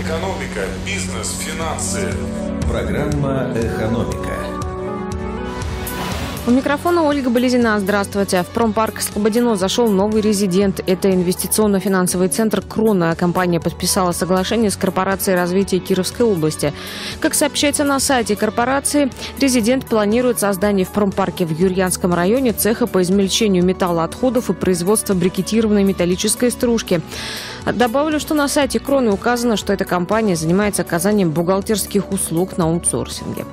Экономика, бизнес, финансы. Программа «Экономика». У микрофона Ольга Болезина. Здравствуйте. В промпарк Слободино зашел новый резидент. Это инвестиционно-финансовый центр «Крона». Компания подписала соглашение с Корпорацией развития Кировской области. Как сообщается на сайте корпорации, резидент планирует создание в промпарке в Юрьянском районе цеха по измельчению металлоотходов и производства брикетированной металлической стружки. Добавлю, что на сайте «Кроны» указано, что эта компания занимается оказанием бухгалтерских услуг на аутсорсинге.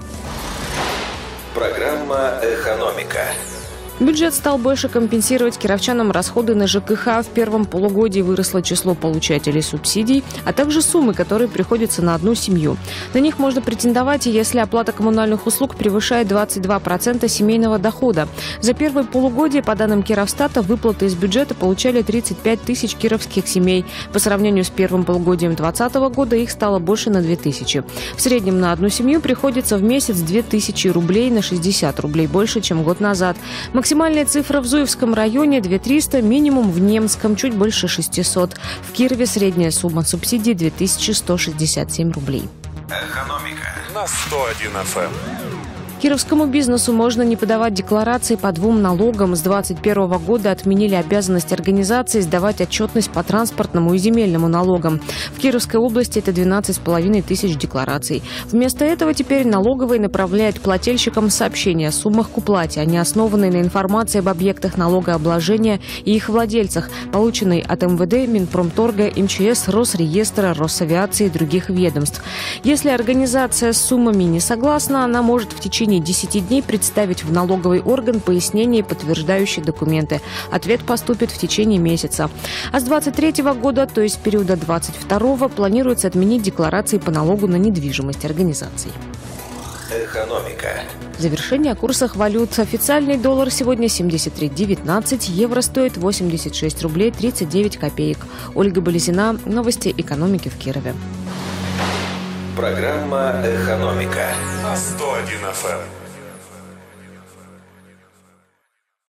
Программа «Экономика». Бюджет стал больше компенсировать кировчанам расходы на ЖКХ. В первом полугодии выросло число получателей субсидий, а также суммы, которые приходятся на одну семью. На них можно претендовать, если оплата коммунальных услуг превышает 22% семейного дохода. За первое полугодие, по данным Кировстата, выплаты из бюджета получали 35 тысяч кировских семей. По сравнению с первым полугодием 2020 года их стало больше на 2000. В среднем на одну семью приходится в месяц 2000 рублей, на 60 рублей больше, чем год назад. Максимальная цифра в Зуевском районе – 2300, минимум в Немском – чуть больше 600. В Кирове средняя сумма субсидий – 2167 рублей. Экономика На 101 FM. Кировскому бизнесу можно не подавать декларации по двум налогам. С 2021 года отменили обязанность организации сдавать отчетность по транспортному и земельному налогам. В Кировской области это 12,5 тысяч деклараций. Вместо этого теперь налоговые направляют плательщикам сообщения о суммах к уплате. Они основаны на информации об объектах налогообложения и их владельцах, полученной от МВД, Минпромторга, МЧС, Росреестра, Росавиации и других ведомств. Если организация с суммами не согласна, она может в течение 10 дней представить в налоговый орган пояснение, подтверждающие документы. Ответ поступит в течение месяца. А с 2023 года, то есть периода 2022, планируется отменить декларации по налогу на недвижимость организаций. «Экономика». Завершение о курсах валют. Официальный доллар сегодня 73,19, евро стоит 86 рублей 39 копеек. Ольга Болезина. Новости экономики в Кирове. Программа «Экономика» На 101 FM.